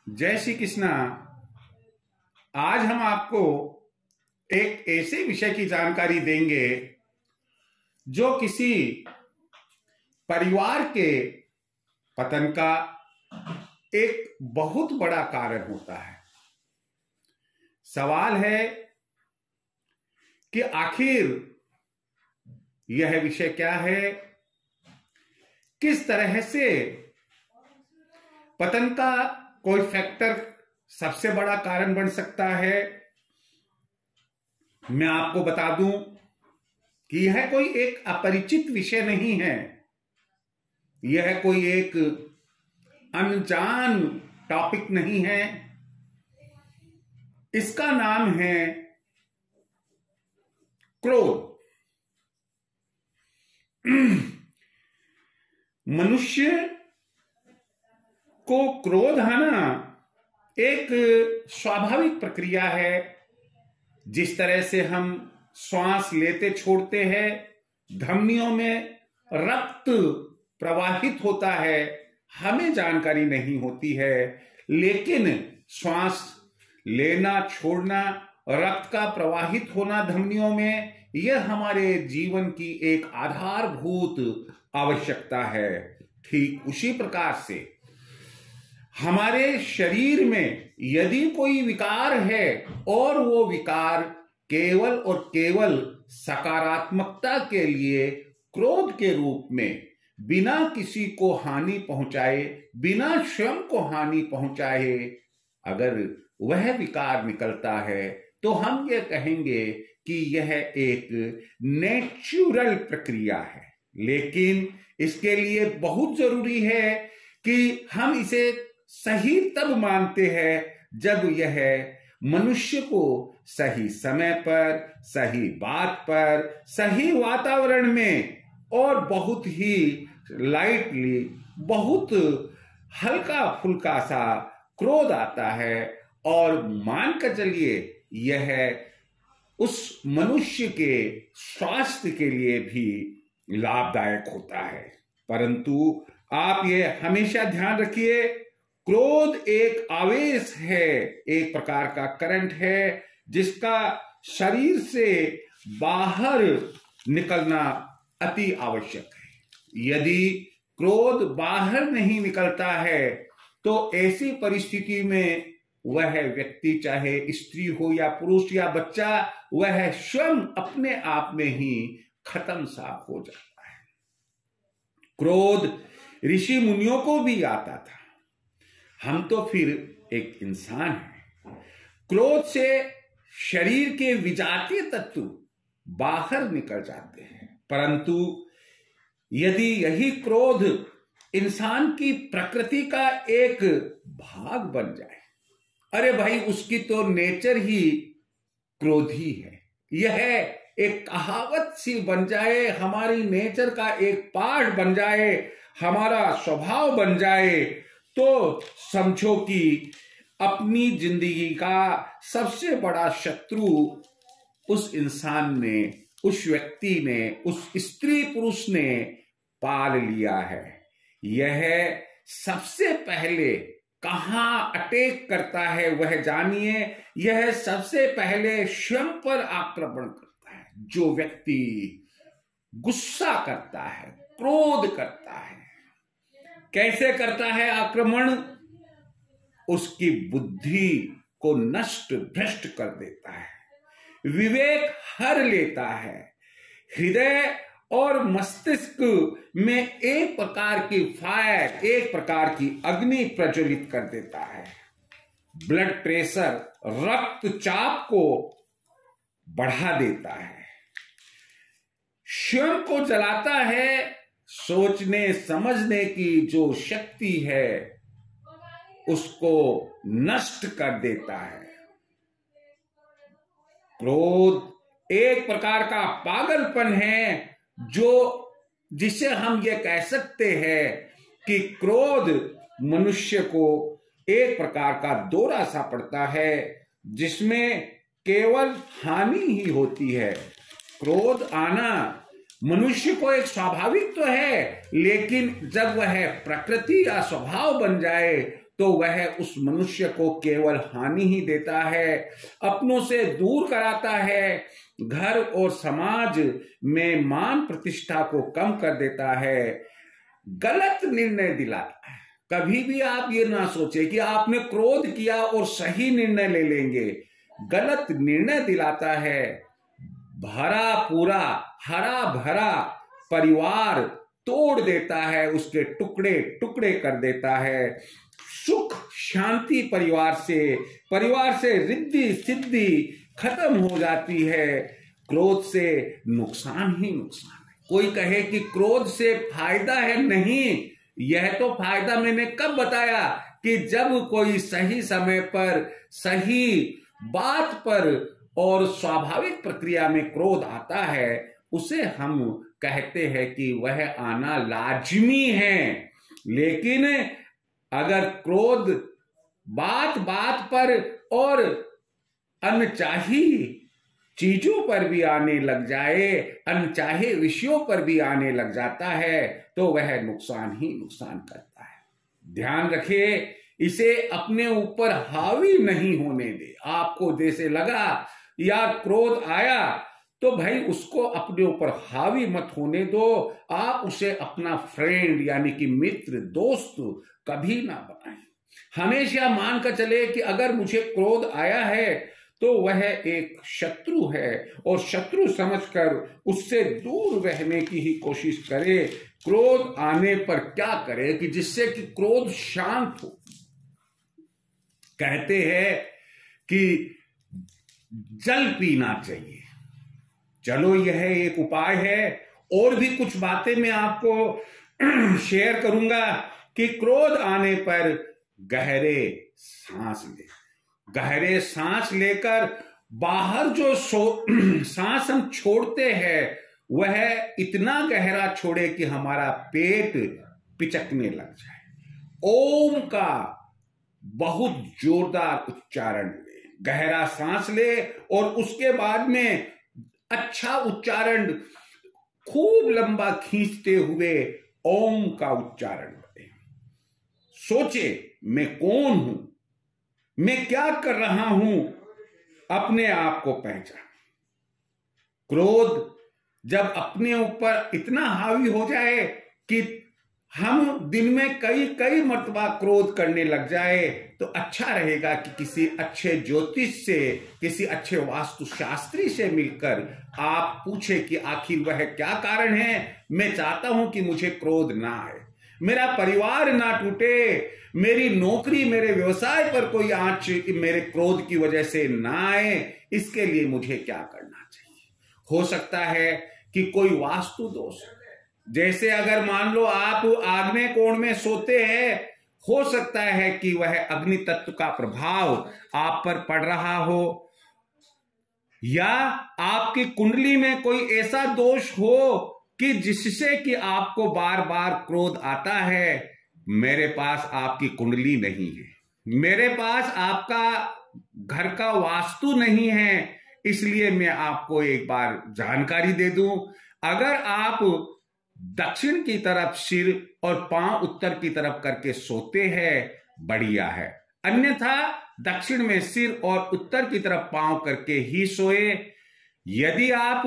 जय श्री कृष्णा। आज हम आपको एक ऐसे विषय की जानकारी देंगे जो किसी परिवार के पतन का एक बहुत बड़ा कारण होता है। सवाल है कि आखिर यह विषय क्या है, किस तरह से पतन का कोई फैक्टर सबसे बड़ा कारण बन सकता है। मैं आपको बता दूं कि यह कोई एक अपरिचित विषय नहीं है, यह कोई एक अनजान टॉपिक नहीं है। इसका नाम है क्रोध। मनुष्य को क्रोध आना एक स्वाभाविक प्रक्रिया है। जिस तरह से हम श्वास लेते छोड़ते हैं, धमनियों में रक्त प्रवाहित होता है, हमें जानकारी नहीं होती है, लेकिन श्वास लेना छोड़ना, रक्त का प्रवाहित होना धमनियों में, यह हमारे जीवन की एक आधारभूत आवश्यकता है। ठीक उसी प्रकार से हमारे शरीर में यदि कोई विकार है और वो विकार केवल और केवल सकारात्मकता के लिए क्रोध के रूप में बिना किसी को हानि पहुंचाए, बिना श्रम को हानि पहुंचाए अगर वह विकार निकलता है, तो हम ये कहेंगे कि यह एक नेचुरल प्रक्रिया है। लेकिन इसके लिए बहुत जरूरी है कि हम इसे सही तब मानते हैं जब यह मनुष्य को सही समय पर, सही बात पर, सही वातावरण में और बहुत ही लाइटली, बहुत हल्का फुल्का सा क्रोध आता है और मान कर चलिए यह उस मनुष्य के स्वास्थ्य के लिए भी लाभदायक होता है। परंतु आप ये हमेशा ध्यान रखिए, क्रोध एक आवेश है, एक प्रकार का करंट है जिसका शरीर से बाहर निकलना अति आवश्यक है। यदि क्रोध बाहर नहीं निकलता है तो ऐसी परिस्थिति में वह व्यक्ति, चाहे स्त्री हो या पुरुष या बच्चा, वह स्वयं अपने आप में ही खत्म सा हो जाता है। क्रोध ऋषि मुनियों को भी आता था, हम तो फिर एक इंसान हैं। क्रोध से शरीर के विजातीय तत्व बाहर निकल जाते हैं, परंतु यदि यही क्रोध इंसान की प्रकृति का एक भाग बन जाए, अरे भाई उसकी तो नेचर ही क्रोधी है, यह एक कहावत सी बन जाए, हमारी नेचर का एक पार्ट बन जाए, हमारा स्वभाव बन जाए, तो समझो कि अपनी जिंदगी का सबसे बड़ा शत्रु उस इंसान ने, उस व्यक्ति ने, उस स्त्री पुरुष ने पाल लिया है। यह सबसे पहले कहां अटैक करता है वह जानिए। यह सबसे पहले स्वयं पर आक्रमण करता है। जो व्यक्ति गुस्सा करता है, क्रोध करता है, कैसे करता है आक्रमण? उसकी बुद्धि को नष्ट भ्रष्ट कर देता है, विवेक हर लेता है, हृदय और मस्तिष्क में एक प्रकार की फायर, एक प्रकार की अग्नि प्रज्वलित कर देता है। ब्लड प्रेशर, रक्तचाप को बढ़ा देता है, स्वयं को जलाता है, सोचने समझने की जो शक्ति है उसको नष्ट कर देता है। क्रोध एक प्रकार का पागलपन है जिसे हम ये कह सकते हैं कि क्रोध मनुष्य को एक प्रकार का दौरा सा पड़ता है जिसमें केवल हानि ही होती है। क्रोध आना मनुष्य को एक स्वाभाविक तो है, लेकिन जब वह प्रकृति या स्वभाव बन जाए तो वह उस मनुष्य को केवल हानि ही देता है, अपनों से दूर कराता है, घर और समाज में मान प्रतिष्ठा को कम कर देता है, गलत निर्णय दिलाता है। कभी भी आप ये ना सोचे कि आपने क्रोध किया और सही निर्णय ले लेंगे। गलत निर्णय दिलाता है, भरा पूरा हरा भरा परिवार तोड़ देता है, उसके टुकड़े टुकड़े कर देता है। सुख शांति परिवार से रिद्धि सिद्धि खत्म हो जाती है। क्रोध से नुकसान ही नुकसान है। कोई कहे कि क्रोध से फायदा है, नहीं, यह तो फायदा मैंने कब बताया कि जब कोई सही समय पर सही बात पर और स्वाभाविक प्रक्रिया में क्रोध आता है, उसे हम कहते हैं कि वह आना लाजमी है। लेकिन अगर क्रोध बात बात पर और अनचाही चीजों पर भी आने लग जाए, अनचाहे विषयों पर भी आने लग जाता है, तो वह नुकसान ही नुकसान करता है। ध्यान रखिए, इसे अपने ऊपर हावी नहीं होने दे। आपको जैसे लगा यार क्रोध आया, तो भाई उसको अपने ऊपर हावी मत होने दो। आप उसे अपना फ्रेंड यानी कि मित्र दोस्त कभी ना बनाएं। हमेशा मानकर चले कि अगर मुझे क्रोध आया है तो वह एक शत्रु है, और शत्रु समझकर उससे दूर रहने की ही कोशिश करे। क्रोध आने पर क्या करे कि जिससे कि क्रोध शांत हो। कहते हैं कि जल पीना चाहिए। चलो यह एक उपाय है, और भी कुछ बातें मैं आपको शेयर करूंगा कि क्रोध आने पर गहरे सांस ले। गहरे सांस लेकर बाहर जो सांस हम छोड़ते हैं वह इतना गहरा छोड़े कि हमारा पेट पिचकने लग जाए। ओम का बहुत जोरदार उच्चारण ले, गहरा सांस ले, और उसके बाद में अच्छा उच्चारण खूब लंबा खींचते हुए ओम का उच्चारण करें। सोचे मैं कौन हूं, मैं क्या कर रहा हूं, अपने आप को पहचान। क्रोध जब अपने ऊपर इतना हावी हो जाए कि हम दिन में कई कई मर्तबा क्रोध करने लग जाए, तो अच्छा रहेगा कि किसी अच्छे ज्योतिष से, किसी अच्छे वास्तुशास्त्री से मिलकर आप पूछे कि आखिर वह क्या कारण है। मैं चाहता हूं कि मुझे क्रोध ना आए, मेरा परिवार ना टूटे, मेरी नौकरी मेरे व्यवसाय पर कोई आंच मेरे क्रोध की वजह से ना आए। इसके लिए मुझे क्या करना चाहिए। हो सकता है कि कोई वास्तु दोष, जैसे अगर मान लो आप आग्नेय कोण में सोते हैं, हो सकता है कि वह अग्नि तत्व का प्रभाव आप पर पड़ रहा हो, या आपकी कुंडली में कोई ऐसा दोष हो कि जिससे कि आपको बार बार क्रोध आता है। मेरे पास आपकी कुंडली नहीं है, मेरे पास आपका घर का वास्तु नहीं है, इसलिए मैं आपको एक बार जानकारी दे दूं। अगर आप दक्षिण की तरफ सिर और पांव उत्तर की तरफ करके सोते हैं, बढ़िया है। अन्यथा दक्षिण में सिर और उत्तर की तरफ पांव करके ही सोए। यदि आप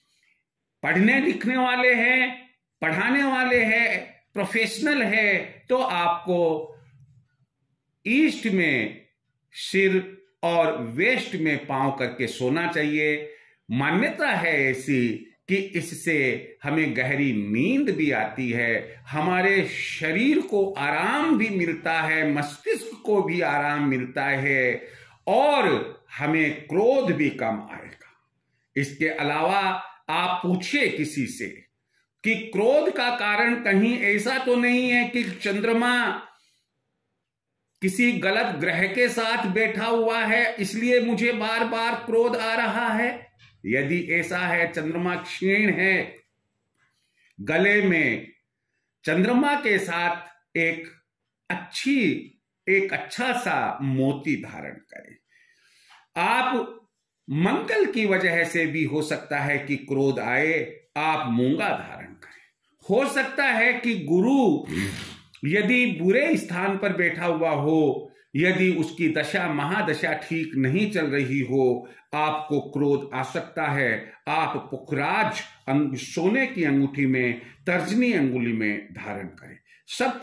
पढ़ने लिखने वाले हैं, पढ़ाने वाले हैं, प्रोफेशनल है, तो आपको ईस्ट में सिर और वेस्ट में पांव करके सोना चाहिए। मान्यता है ऐसी कि इससे हमें गहरी नींद भी आती है, हमारे शरीर को आराम भी मिलता है, मस्तिष्क को भी आराम मिलता है, और हमें क्रोध भी कम आएगा। इसके अलावा आप पूछिए किसी से कि क्रोध का कारण कहीं ऐसा तो नहीं है कि चंद्रमा किसी गलत ग्रह के साथ बैठा हुआ है इसलिए मुझे बार बार क्रोध आ रहा है। यदि ऐसा है, चंद्रमा क्षीण है, गले में चंद्रमा के साथ एक अच्छा सा मोती धारण करें। आप मंगल की वजह से भी हो सकता है कि क्रोध आए, आप मूंगा धारण करें। हो सकता है कि गुरु यदि बुरे स्थान पर बैठा हुआ हो, यदि उसकी दशा महादशा ठीक नहीं चल रही हो, आपको क्रोध आ सकता है। आप पुखराज सोने की अंगूठी में, तर्जनी अंगुली में धारण करें। सब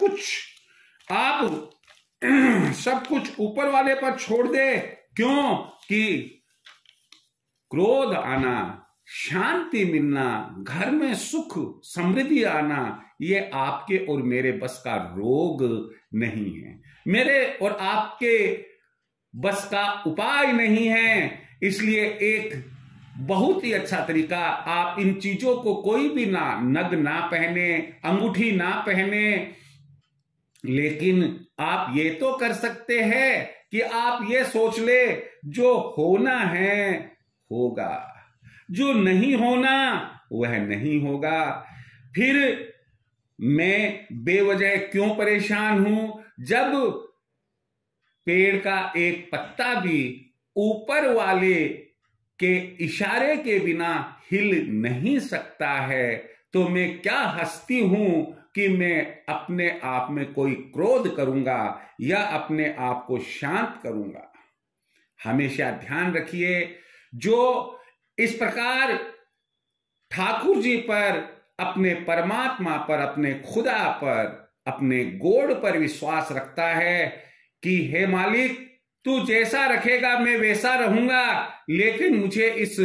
कुछ ऊपर वाले पर छोड़ दे। क्यों? कि क्रोध आना, शांति मिलना, घर में सुख समृद्धि आना, ये आपके और मेरे बस का रोग नहीं है, मेरे और आपके बस का उपाय नहीं है। इसलिए एक बहुत ही अच्छा तरीका, आप इन चीजों को कोई भी नग ना पहने, अंगूठी ना पहने, लेकिन आप ये तो कर सकते हैं कि आप ये सोच ले, जो होना है होगा, जो नहीं होना वह नहीं होगा। फिर मैं बेवजह क्यों परेशान हूं? जब पेड़ का एक पत्ता भी ऊपर वाले के इशारे के बिना हिल नहीं सकता है, तो मैं क्या हस्ती हूं कि मैं अपने आप में कोई क्रोध करूंगा या अपने आप को शांत करूंगा। हमेशा ध्यान रखिए, जो इस प्रकार ठाकुर जी पर, अपने परमात्मा पर, अपने खुदा पर, अपने गोड़ पर विश्वास रखता है कि हे मालिक, तू जैसा रखेगा मैं वैसा रहूंगा, लेकिन मुझे इस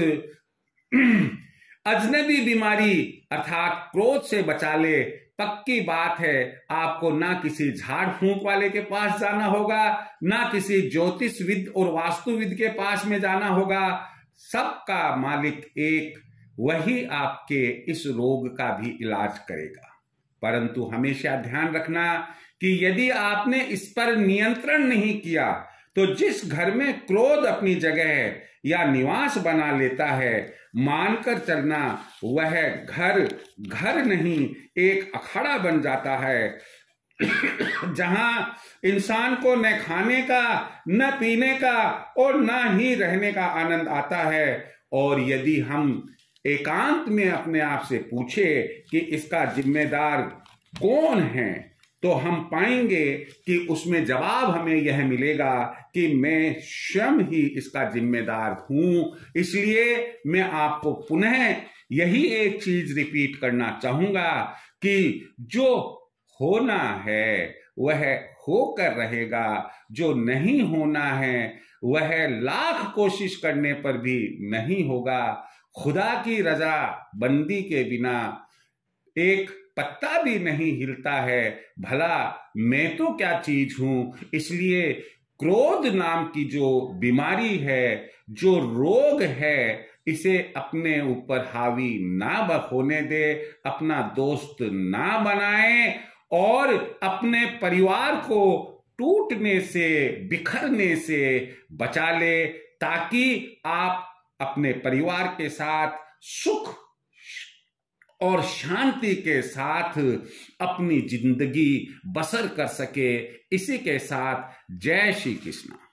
अजनबी बीमारी अर्थात क्रोध से बचा ले। पक्की बात है, आपको ना किसी झाड़ फूंक वाले के पास जाना होगा, ना किसी ज्योतिषविद और वास्तुविद के पास में जाना होगा। सबका मालिक एक, वही आपके इस रोग का भी इलाज करेगा। परंतु हमेशा ध्यान रखना कि यदि आपने इस पर नियंत्रण नहीं किया, तो जिस घर में क्रोध अपनी जगह या निवास बना लेता है, मानकर चलना वह घर नहीं, एक अखाड़ा बन जाता है, जहां इंसान को न खाने का, न पीने का और न ही रहने का आनंद आता है। और यदि हम एकांत में अपने आप से पूछे कि इसका जिम्मेदार कौन है, तो हम पाएंगे कि उसमें जवाब हमें यह मिलेगा कि मैं स्वयं ही इसका जिम्मेदार हूं। इसलिए मैं आपको पुनः यही एक चीज रिपीट करना चाहूंगा कि जो होना है वह होकर रहेगा, जो नहीं होना है वह लाख कोशिश करने पर भी नहीं होगा। खुदा की रजा बंदी के बिना एक पत्ता भी नहीं हिलता है, भला मैं तो क्या चीज हूं। इसलिए क्रोध नाम की जो बीमारी है, जो रोग है, इसे अपने ऊपर हावी ना होने दे, अपना दोस्त ना बनाए और अपने परिवार को टूटने से, बिखरने से बचा ले, ताकि आप अपने परिवार के साथ सुख और शांति के साथ अपनी जिंदगी बसर कर सके। इसी के साथ जय श्री कृष्ण।